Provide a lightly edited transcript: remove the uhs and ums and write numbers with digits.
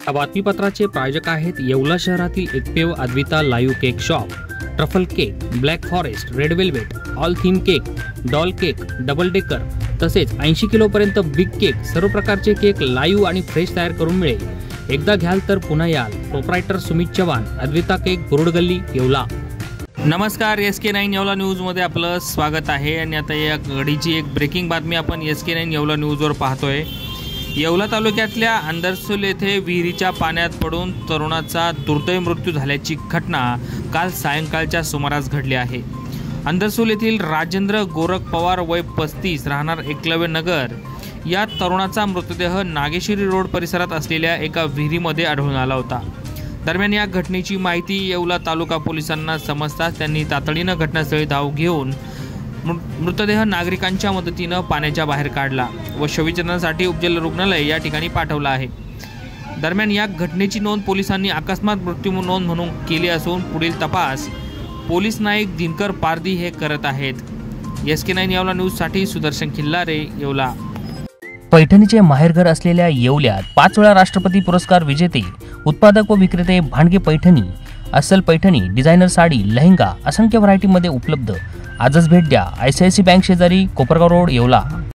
या बातमीपत्राचे प्रायोजक आहेत येवला शहरातील एकमेव Advita live cake shop. Truffle cake, black forest, red velvet, all theme cake, doll cake, double decker तसेच 80 किलोपर्यंत बिग केक, सर्व प्रकारचे केक लाईव्ह आणि फ्रेश तयार करून मिळेल। एकदा घ्याल तर पुन्हा याल। Proprietor Sumit Chavan, Advita cake, Burudgalli, Yeola. नमस्कार, SK9 येवला न्यूजमध्ये आपलं स्वागत आहे। आणि आता या घडीची एक ब्रेकिंग बातमी आपण SK9 येवला न्यूजवर पाहतोय। येवला तालुक्यातल्या अंदरसूल येथे विहिरीच्या पाण्यात पडून तरुणाचा दुर्दैवी मृत्यू झाल्याची घटना काल सायंकाळच्या सुमारास घडली आहे। अंदरसूल येथील राजेंद्र गोरख पवार वय 35 राहणार एकलव्य नगर या तरुणाचा मृतदेह नागेश्वरी रोड परिसरात असलेल्या एका विहिरीमध्ये आढळून आला होता। दरम्यान या घटनेची माहिती येवला तालुका पोलिसांना समजताच त्यांनी तातडीनं घटनास्थळी धाव घेऊन मृतदेह नागरिकांच्या मदतीनं पाण्याच्या बाहेर काढला व शवविच्छेदनासाठी उपजिल्हा रुग्णालय या ठिकाणी पाठवलं आहे। दरम्यान या घटनेची नोंद पोलिसांनी अकस्मात मृत्यू नोंद म्हणून केली असून पुढील तपास पोलीस नाईक दिनकर पारधी हे करत आहेत। SK9 येवला न्यूजसाठी सुदर्शन खिल्लारे, येवला। पैठणीचे माहेरघर असलेल्या येवल्यात 5 वेळा राष्ट्रपती पुरस्कार विजेते उत्पादक व विक्रेते भांडगे पैठणी, अस्सल पैठणी, डिझायनर साडी, लेहंगा असंख्य व्हरायटीमध्ये उपलब्ध। आजच भेट द्या। ICICI बँक शेजारी, कोपरगाव रोड, येवला।